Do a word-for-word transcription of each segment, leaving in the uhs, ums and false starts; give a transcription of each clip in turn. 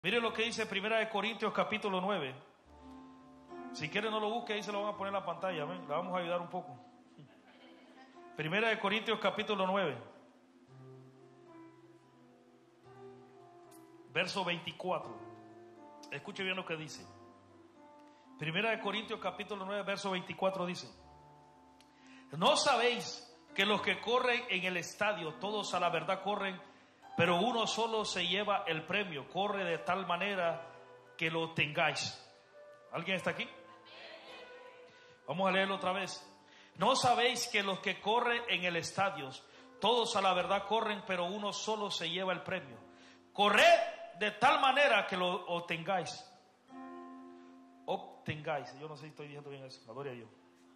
Mire lo que dice Primera de Corintios capítulo nueve. Si quiere no lo busque, ahí se lo van a poner en la pantalla. ¿Ven? La vamos a ayudar un poco. Primera de Corintios capítulo nueve, verso veinticuatro. Escuche bien lo que dice. Primera de Corintios capítulo nueve, verso veinticuatro dice: ¿no sabéis que los que corren en el estadio, todos a la verdad corren, pero uno solo se lleva el premio? Corre de tal manera que lo tengáis. ¿Alguien está aquí? Vamos a leerlo otra vez. ¿No sabéis que los que corren en el estadio, todos a la verdad corren, pero uno solo se lleva el premio? Corred de tal manera que lo obtengáis. Obtengáis. Yo no sé si estoy diciendo bien eso. Gloria a Dios.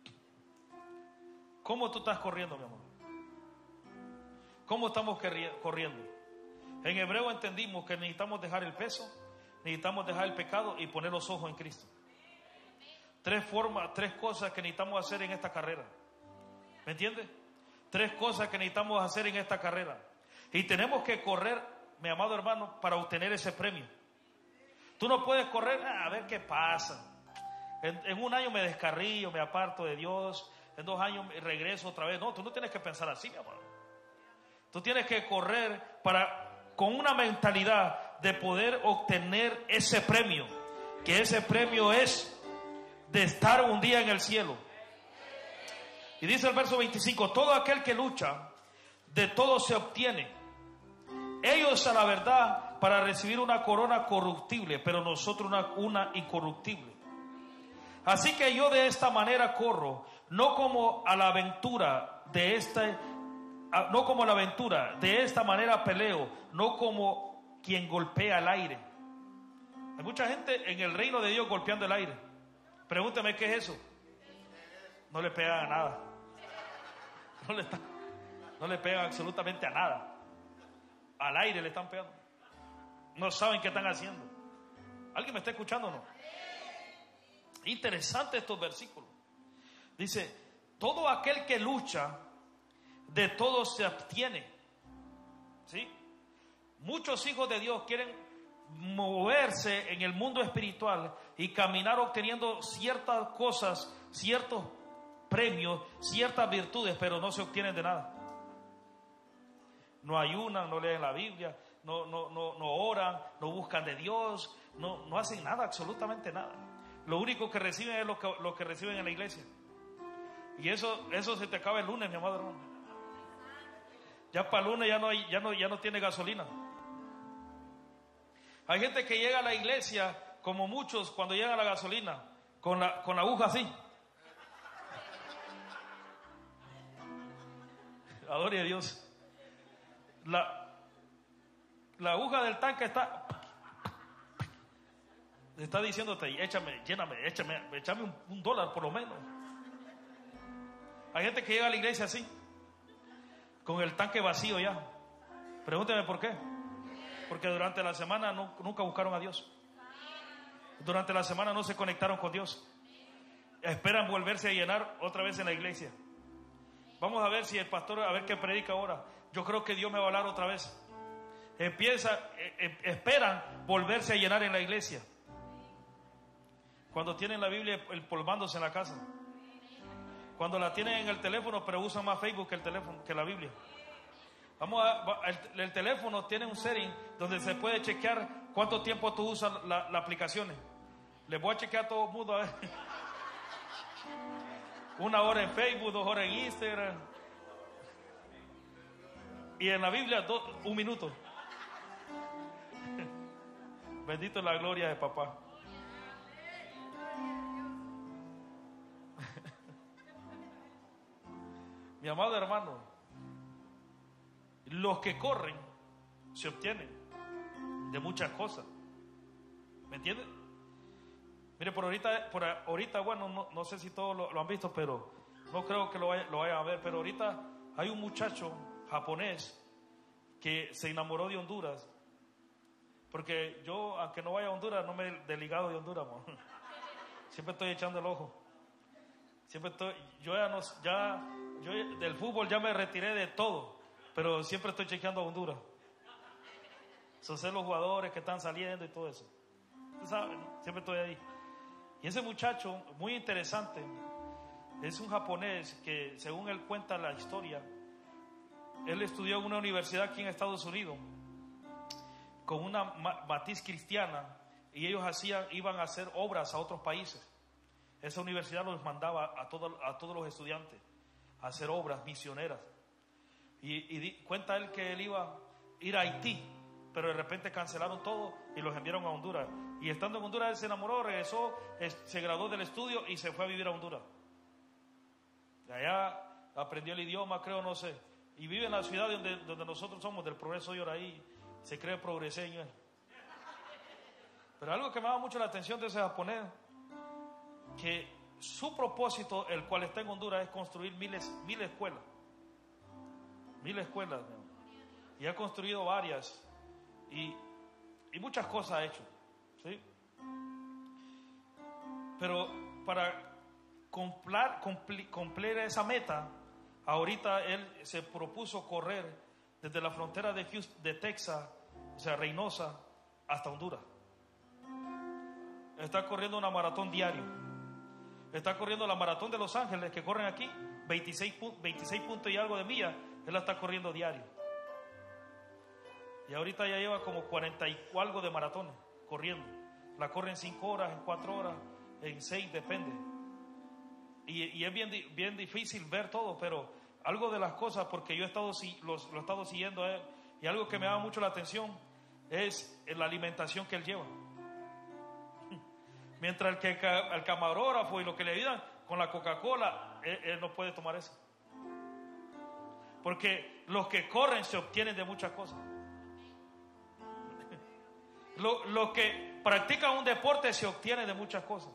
¿Cómo tú estás corriendo, mi amor? ¿Cómo estamos corriendo? En hebreo entendimos que necesitamos dejar el peso, necesitamos dejar el pecado y poner los ojos en Cristo. Tres formas, tres cosas que necesitamos hacer en esta carrera. ¿Me entiendes? Tres cosas que necesitamos hacer en esta carrera. Y tenemos que correr, mi amado hermano, para obtener ese premio. Tú no puedes correr a ver qué pasa. En, en un año me descarrillo, me aparto de Dios. En dos años regreso otra vez. No, tú no tienes que pensar así, mi amor. Tú tienes que correr para, con una mentalidad de poder obtener ese premio. Que ese premio es de estar un día en el cielo. Y dice el verso veinticinco: todo aquel que lucha, de todo se obtiene. Ellos a la verdad para recibir una corona corruptible, pero nosotros una, una incorruptible. Así que yo de esta manera corro, no como a la aventura de esta, no como a la aventura, de esta manera peleo, no como quien golpea el aire. Hay mucha gente en el reino de Dios golpeando el aire. Pregúntame qué es eso. No le pegan a nada. No le, está, no le pegan absolutamente a nada. Al aire le están pegando. No saben qué están haciendo. ¿Alguien me está escuchando o no? Interesante estos versículos. Dice: todo aquel que lucha, de todo se abstiene. ¿Sí? Muchos hijos de Dios quieren moverse en el mundo espiritual y caminar obteniendo ciertas cosas, ciertos premios, ciertas virtudes, pero no se obtienen de nada. No ayunan, no leen la Biblia, no, no, no, no oran, no buscan de Dios, no, no hacen nada, absolutamente nada. Lo único que reciben es lo que, lo que reciben en la iglesia. Y eso, eso se te acaba el lunes, mi amado hermano. Ya para el lunes ya no, hay, ya no, ya no tiene gasolina. Hay gente que llega a la iglesia, como muchos, cuando llega a la gasolina, con la, con la aguja así. Adore a Dios. La, la aguja del tanque está, está diciéndote: échame, lléname, échame, échame un, un dólar por lo menos. Hay gente que llega a la iglesia así, con el tanque vacío ya. Pregúnteme por qué. Porque durante la semana no, nunca buscaron a Dios. Durante la semana no se conectaron con Dios. Esperan volverse a llenar otra vez en la iglesia. Vamos a ver si el pastor, a ver qué predica ahora. Yo creo que Dios me va a hablar otra vez. Empieza, eh, eh, esperan volverse a llenar en la iglesia. Cuando tienen la Biblia empolvándose en la casa. Cuando la tienen en el teléfono, pero usan más Facebook que el teléfono, que la Biblia. Vamos a, el, el teléfono tiene un setting donde se puede chequear cuánto tiempo tú usas las la aplicaciones. Les voy a chequear a todo el mundo a ver. Una hora en Facebook, dos horas en Instagram. Y en la Biblia, dos, un minuto. Bendito es la gloria de papá. Mi amado hermano, los que corren se obtienen de muchas cosas. ¿Me entiendes? Mire, por ahorita, por ahorita bueno, no, no sé si todos lo, lo han visto, pero no creo que lo, vaya, lo vayan a ver. Pero ahorita hay un muchacho japonés que se enamoró de Honduras. Porque yo, aunque no vaya a Honduras, no me he desligado de Honduras, man. Siempre estoy echando el ojo. Siempre estoy, yo ya no, ya, yo del fútbol ya me retiré de todo, pero siempre estoy chequeando a Honduras. Son ser los jugadores que están saliendo y todo eso. Usted sabe, ¿no? Siempre estoy ahí. Y ese muchacho, muy interesante, es un japonés que, según él cuenta la historia, él estudió en una universidad aquí en Estados Unidos con una matiz cristiana, y ellos hacían, iban a hacer obras a otros países. Esa universidad los mandaba a, todo, a todos los estudiantes a hacer obras misioneras. Y, y di, cuenta él que él iba a ir a Haití, pero de repente cancelaron todo y los enviaron a Honduras. Y estando en Honduras él se enamoró, regresó, se graduó del estudio y se fue a vivir a Honduras. De allá aprendió el idioma, creo, no sé. Y vive en la ciudad donde, donde nosotros somos, del Progreso Yoraí. Se cree progreseño. Pero algo que me da mucho la atención de ese japonés, que su propósito, el cual está en Honduras, es construir miles, mil escuelas. Mil escuelas. ¿No? Y ha construido varias. Y, y muchas cosas ha hecho. ¿Sí? Pero para cumplir, cumplir, cumplir esa meta, ahorita él se propuso correr desde la frontera de, Houston, de Texas, o sea, Reynosa, hasta Honduras. Está corriendo una maratón diario. Está corriendo la maratón de Los Ángeles, que corren aquí, veintiséis, veintiséis puntos y algo de millas. Él la está corriendo diario. Y ahorita ya lleva como cuarenta y algo de maratones corriendo. La corre en cinco horas, en cuatro horas, en seis, depende. Y, y es bien, bien difícil ver todo, pero algo de las cosas, porque yo he estado, lo, lo he estado siguiendo a él, y algo que me llama mucho la atención es la alimentación que él lleva. Mientras el, que, el camarógrafo y lo que le ayudan con la Coca-Cola, él, él no puede tomar eso. Porque los que corren se obtienen de muchas cosas. Los lo que practican un deporte se obtienen de muchas cosas.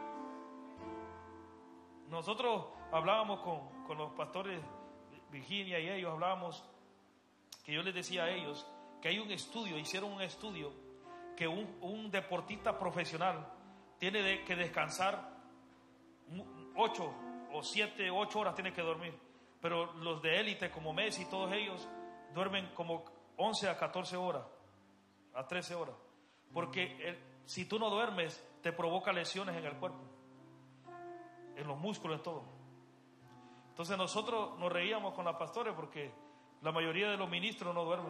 Nosotros hablábamos con, con los pastores Virginia y ellos, hablábamos que yo les decía a ellos que hay un estudio, hicieron un estudio que un, un deportista profesional tiene de, que descansar ocho o siete, ocho horas tiene que dormir, pero los de élite como Messi, todos ellos duermen como once a catorce horas, a trece horas, porque el, si tú no duermes te provoca lesiones en el cuerpo, en los músculos, en todo. Entonces nosotros nos reíamos con las pastores porque la mayoría de los ministros no duermen.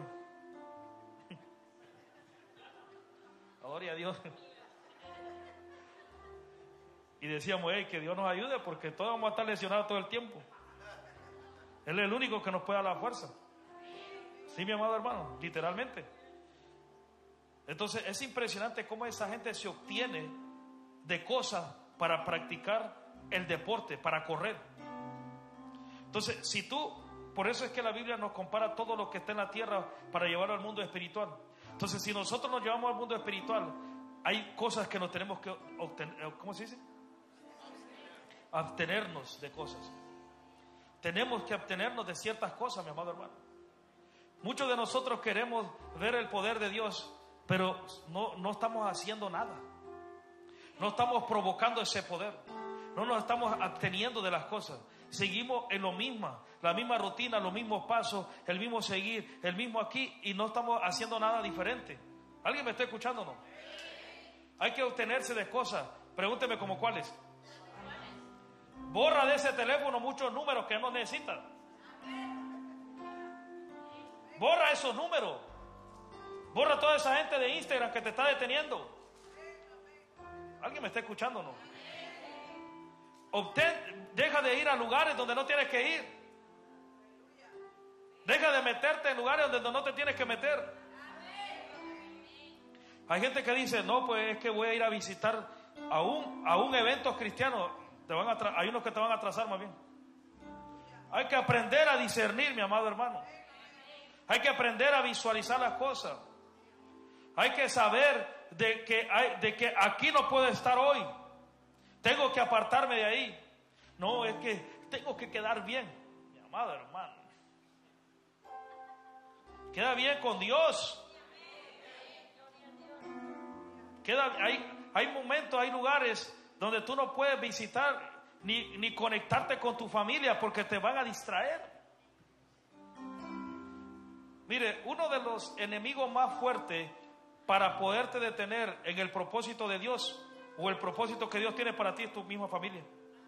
Gloria a Dios. Y decíamos, hey, que Dios nos ayude porque todos vamos a estar lesionados todo el tiempo. Él es el único que nos puede dar la fuerza. Sí, mi amado hermano, literalmente. Entonces es impresionante cómo esa gente se obtiene de cosas para practicar el deporte, para correr. Entonces, si tú, por eso es que la Biblia nos compara todo lo que está en la tierra para llevarlo al mundo espiritual. Entonces, si nosotros nos llevamos al mundo espiritual, hay cosas que nos tenemos que obtener, ¿cómo se dice? Abstenernos de cosas. Tenemos que abstenernos de ciertas cosas, mi amado hermano. Muchos de nosotros queremos ver el poder de Dios, pero no, no estamos haciendo nada. No estamos provocando ese poder. No nos estamos absteniendo de las cosas. Seguimos en lo mismo, la misma rutina, los mismos pasos, el mismo seguir, el mismo aquí, y no estamos haciendo nada diferente. ¿Alguien me está escuchando o no? Hay que obtenerse de cosas. Pregúnteme como cuáles. Borra de ese teléfono muchos números que no necesitas. Borra esos números. Borra toda esa gente de Instagram que te está deteniendo. ¿Alguien me está escuchando o no? Obtén, deja de ir a lugares donde no tienes que ir. Deja de meterte en lugares donde no te tienes que meter. Hay gente que dice, no, pues es que voy a ir a visitar a un, a un evento cristiano. Te van a tra- hay unos que te van a atrasar más bien. Hay que aprender a discernir, mi amado hermano. Hay que aprender a visualizar las cosas. Hay que saber de que, hay, de que aquí no puedo estar hoy. Tengo que apartarme de ahí. No, es que tengo que quedar bien, mi amado hermano. Queda bien con Dios. Queda, hay, hay momentos, hay lugares donde tú no puedes visitar ni, ni conectarte con tu familia porque te van a distraer. Mire, uno de los enemigos más fuertes para poderte detener en el propósito de Dios o el propósito que Dios tiene para ti es tu misma familia.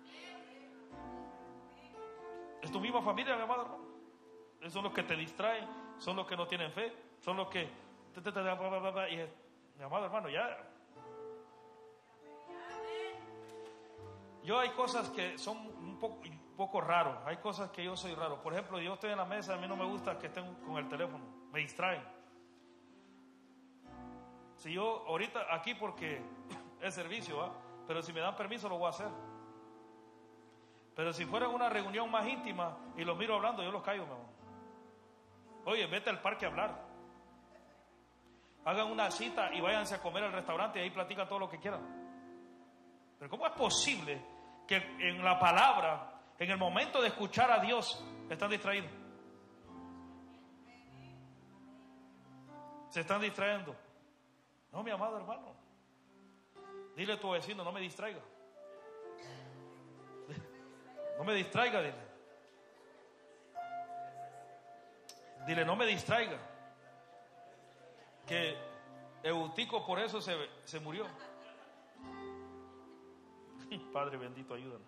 Es tu misma familia, mi amado hermano. Esos son los que te distraen, son los que no tienen fe, son los que... Y, mi amado hermano, ya... Yo hay cosas que son un poco, un poco raros, hay cosas que yo soy raro. Por ejemplo, yo estoy en la mesa, a mí no me gusta que estén con el teléfono, me distraen. Si yo ahorita aquí porque es servicio, ¿va? Pero si me dan permiso lo voy a hacer. Pero si fuera una reunión más íntima y los miro hablando, yo los callo, mi amor. Oye, vete al parque a hablar. Hagan una cita y váyanse a comer al restaurante y ahí platican todo lo que quieran. Pero ¿cómo es posible que en la palabra, en el momento de escuchar a Dios, están distraídos? Se están distrayendo. No, mi amado hermano. Dile a tu vecino, no me distraiga. No me distraiga, dile. Dile, no me distraiga. Que Eutico por eso se, se murió. Padre bendito, ayúdanos.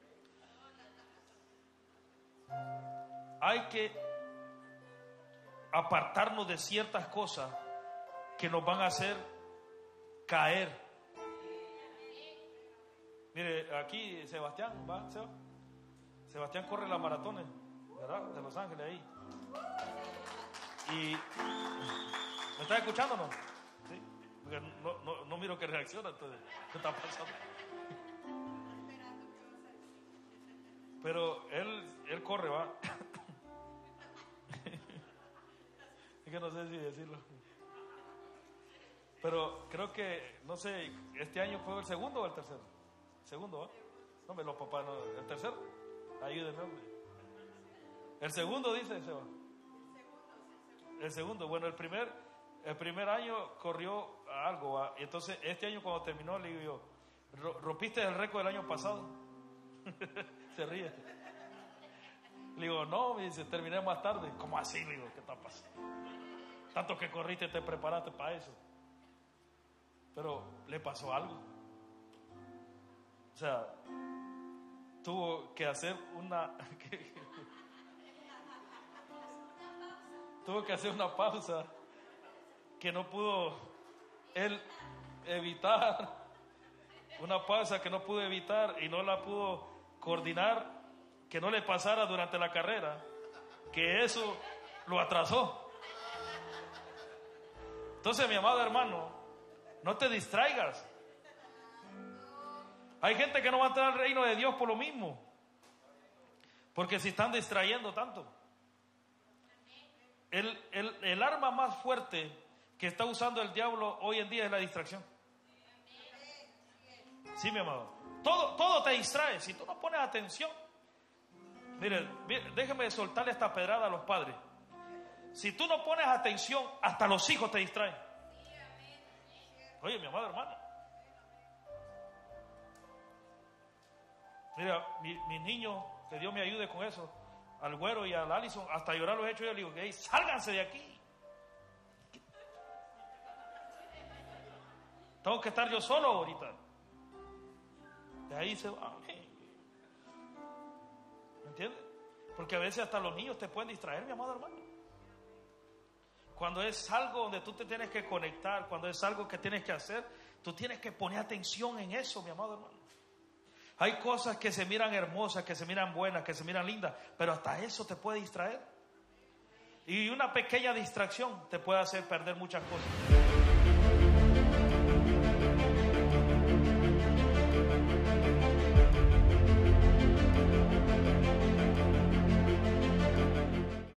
Hay que apartarnos de ciertas cosas que nos van a hacer caer. Mire, aquí Sebastián va, Seba. Sebastián corre las maratones, ¿verdad? De Los Ángeles ahí. Y ¿me estás escuchando o no? Sí. Porque no, no, no miro que reacciona, entonces, ¿qué está pasando? Pero él, él corre, va. Es que no sé si decirlo. Pero creo que, no sé, este año fue el segundo o el tercero. Segundo, ¿va? No me lo papá, no, el tercero. Ayúdenme, hombre. El segundo dice, Seba. El segundo, bueno, el primer, el primer año corrió algo, ¿va? Y entonces este año cuando terminó le digo yo, ¿rompiste el récord del año pasado? Se ríe. Le digo, no, me dice, terminé más tarde. ¿Cómo así? Le digo, ¿qué está pasando? Tanto que corriste, te preparaste para eso. Pero le pasó algo. O sea, tuvo que hacer una... tuvo que hacer una pausa que no pudo él evitar. Una pausa que no pudo evitar y no la pudo coordinar, que no le pasara durante la carrera, que eso lo atrasó. Entonces, mi amado hermano, no te distraigas. Hay gente que no va a entrar al reino de Dios por lo mismo, porque se están distrayendo tanto. El, el, el arma más fuerte que está usando el diablo hoy en día es la distracción. Sí, mi amado. Todo, todo te distrae. Si tú no pones atención. Mire, déjeme soltarle esta pedrada a los padres. Si tú no pones atención, hasta los hijos te distraen. Oye, mi amado hermano. Mira, mi, mis niños, que Dios me ayude con eso. Al Güero y al Alison, hasta llorar los he hecho. Yo le digo, hey, sálganse de aquí. Tengo que estar yo solo ahorita. De ahí se va. ¿Me entiendes? Porque a veces hasta los niños te pueden distraer, mi amado hermano. Cuando es algo donde tú te tienes que conectar, cuando es algo que tienes que hacer, tú tienes que poner atención en eso, mi amado hermano. Hay cosas que se miran hermosas, que se miran buenas, que se miran lindas, pero hasta eso te puede distraer. Y una pequeña distracción te puede hacer perder muchas cosas.